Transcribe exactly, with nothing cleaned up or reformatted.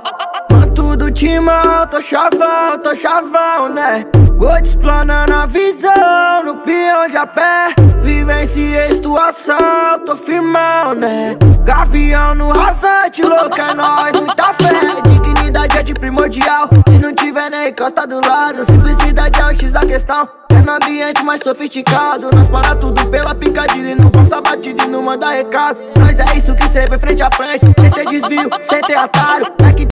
Manto do timão, tô chavão, tô chavão, né? Gold explanando a visão, no peão de a pé. Vivenciei situação, tô firmão, né? Gavião no rasante, louco é nóis, muita fé. Dignidade é de primordial, se não tiver nem encosta do lado. Simplicidade é o X da questão, é no ambiente mais sofisticado. Nós para tudo pela picadilha e não passa batida e não manda recado. Nós é isso que cê vê frente a frente, sem ter desvio, sem ter atalho. É que